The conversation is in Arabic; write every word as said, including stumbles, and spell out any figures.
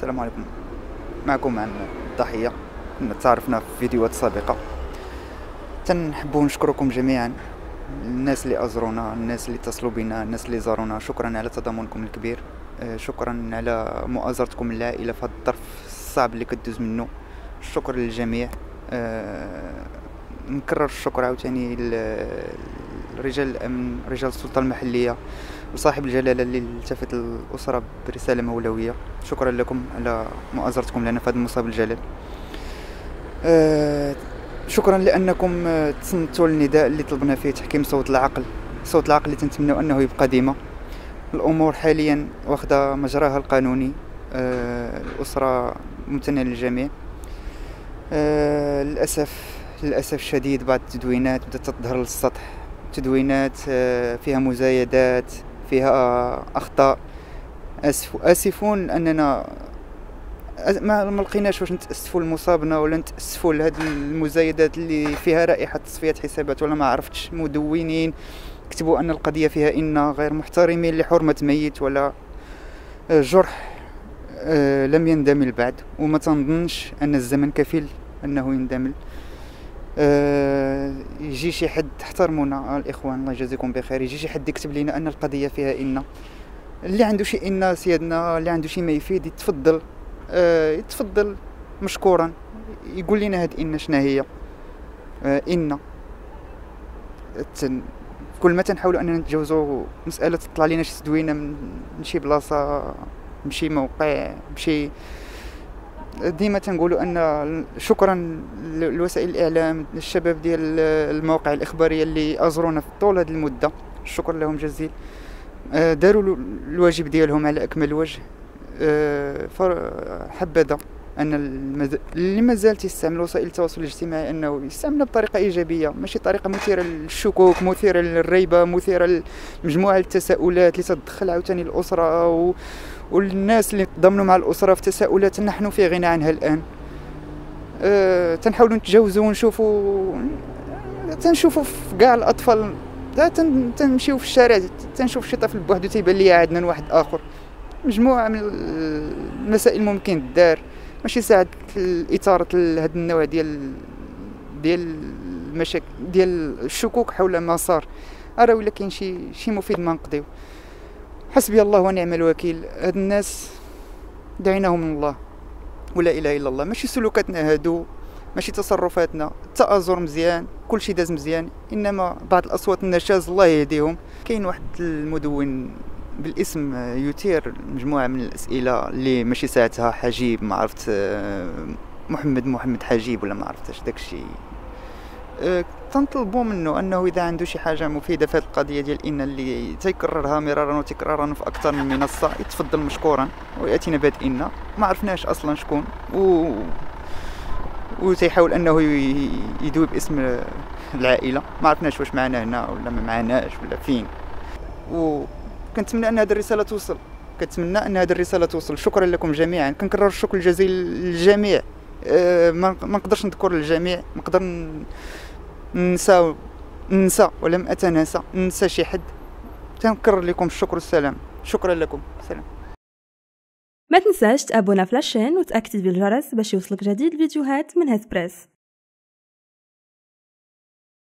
السلام عليكم. معكم عن الضحية. كنا تعرفنا في فيديوهات سابقة. تنحبوا نشكركم جميعا، الناس اللي أزرونا، الناس اللي اتصلوا بنا، الناس اللي زارونا. شكرا على تضامنكم الكبير، شكرا على مؤازرتكم للعائلة في هذا الظرف الصعب اللي كدوز منه. الشكر للجميع. نكرر الشكر عاوتاني لرجال الأمن، رجال السلطة المحلية وصاحب الجلالة اللي التفت الأسرة برسالة مولوية. شكرا لكم على مؤازرتكم لنا في هذا المصاب الجلل. أه شكرا لأنكم تصنتوا النداء اللي طلبنا فيه تحكيم صوت العقل، صوت العقل اللي تنتمنوا أنه يبقى ديما. الأمور حاليا واخدة مجراها القانوني. أه الأسرة ممتنة للجميع. أه للأسف للأسف الشديد بعض التدوينات بدأت تظهر للسطح، تدوينات فيها مزايدات، فيها أخطاء. أسف آسفون أننا ما لقيناش واش نتأسفوا لمصابنا ولا نتأسفوا لهاد المزايدات اللي فيها رائحة تصفية حسابات ولا ما عرفتش. مدونين كتبوا أن القضية فيها إن غير محترمين لحرمة ميت ولا جرح لم يندمل بعد، وما تنظنش أن الزمن كفيل أنه يندمل. أه يجي شي حد، احترمونا الإخوان الله يجازيكم بخير، يجي شي حد يكتب لنا أن القضية فيها إن. اللي عنده شي إن سيادنا، اللي عنده شي ما يفيد يتفضل، أه يتفضل مشكورا يقول لنا هاد إن شنا هي. أه إن كل ما تنحاولوا أننا نتجاوزوا مسألة تطلع لنا شي تدوينة من شي بلاصة، مشي موقع، مشي. ديما تنقولوا ان شكرا لوسائل الاعلام، الشباب ديال المواقع الاخباريه اللي ازرونا في طول هذه المده، الشكر لهم جزيل. داروا الواجب ديالهم على اكمل وجه. فحبذا ان اللي مازال تيستعمل وسائل التواصل الاجتماعي انه يستعملها بطريقه ايجابيه، ماشي طريقه مثيره للشكوك، مثيره للريبه، مثيره لمجموعه التساؤلات اللي تدخل عاوتاني الاسره و والناس اللي تضامنوا مع الأسرة في تساؤلات نحن في غنى عنها الآن. أه تنحاولوا نتجاوزوا ونشوفوا، تنشوفوا في كاع الأطفال، تنمشيو في الشارع تنشوف شي طفل بوحدو تيبان ليا عندنا من واحد آخر. مجموعة من المسائل ممكن الدار، ماشي ساعة إثارة هذا النوع ديال ديال المشاكل ديال الشكوك حول ما صار. أرى ولا كاين شي شي مفيد ما نقضيو. حسبي الله ونعم الوكيل. هاد الناس دعيناهم من الله ولا اله الا الله. ماشي سلوكاتنا هادو، ماشي تصرفاتنا. التآزر مزيان، كل شيء داز مزيان، انما بعض الاصوات النشاز الله يهديهم. كاين واحد المدون بالاسم يثير مجموعه من الاسئله اللي ماشي ساعتها حجيب، ما عرفت محمد محمد حجيب ولا ما عرفتش داكشي. أه تنطلبوا منه انه اذا عنده شي حاجه مفيده في هذه القضيه ديال ان اللي تيكررها مرارا وتكرارا في اكثر من منصه، يتفضل مشكورا وياتينا بهذا ان. ما عرفناش اصلا شكون و وتيحاول انه يدوي باسم العائله. ما عرفناش واش معنا هنا ولا ما معناش ولا فين. وكنتمنى ان هذه الرساله توصل، كنتمنى ان هذه الرساله توصل. شكرا لكم جميعا، كنكرر الشكر الجزيل للجميع. أه ما نقدرش نذكر الجميع، نقدر ننسى ننسى ولم اتناسى، ننسى شي حد. تنكرر لكم الشكر والسلام. شكرا لكم، سلام. ما تنساش تابونا في لاشين وتاكتيفي الجرس باش يوصلك جديد الفيديوهات من هاسبريس.